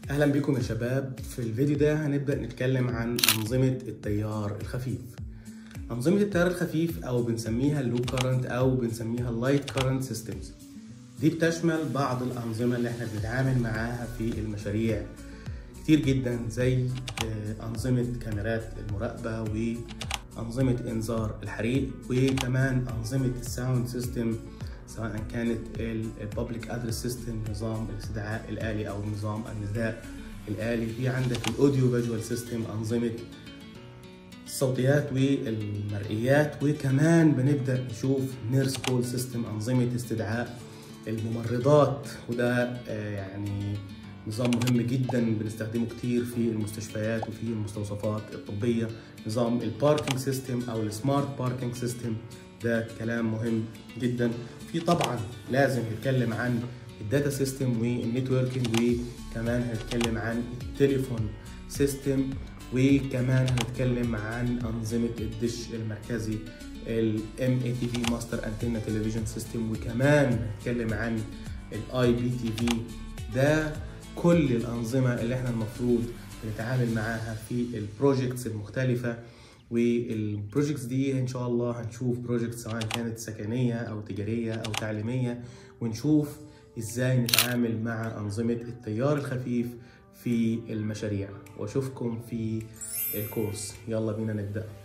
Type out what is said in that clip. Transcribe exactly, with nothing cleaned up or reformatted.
أهلا بكم يا شباب. في الفيديو ده هنبدأ نتكلم عن أنظمة التيار الخفيف. أنظمة التيار الخفيف أو بنسميها اللو كارنت أو بنسميها اللايت كارنت سيستمز، دي بتشمل بعض الأنظمة اللي احنا بنتعامل معاها في المشاريع كتير جدا، زي أنظمة كاميرات المراقبة وأنظمة إنذار الحريق، وكمان أنظمة الساوند سيستم سواء كانت البابليك ادرس سيستم، نظام الاستدعاء الآلي أو نظام النداء الآلي. في عندك الأوديو فيجوال سيستم، أنظمة الصوتيات والمرئيات، وكمان بنبدأ نشوف نيرس كول سيستم، أنظمة استدعاء الممرضات، وده يعني نظام مهم جدا بنستخدمه كتير في المستشفيات وفي المستوصفات الطبية. نظام الباركينج سيستم أو السمارت باركينج سيستم، ده كلام مهم جدا. في طبعا لازم نتكلم عن الداتا سيستم والنتوركينج، وكمان هنتكلم عن التليفون سيستم، وكمان هنتكلم عن أنظمة الدش المركزي ال إم إيه تي في ماستر انتنا تلفزيون سيستم، وكمان هنتكلم عن الاي بي تي في. ده كل الأنظمة اللي احنا المفروض نتعامل معاها في البروجيكتس المختلفة. والبروجيكتس دي ان شاء الله هنشوف بروجيكتس سواء كانت سكنية او تجارية او تعليمية، ونشوف ازاي نتعامل مع أنظمة التيار الخفيف في المشاريع. واشوفكم في الكورس، يلا بينا نبدأ.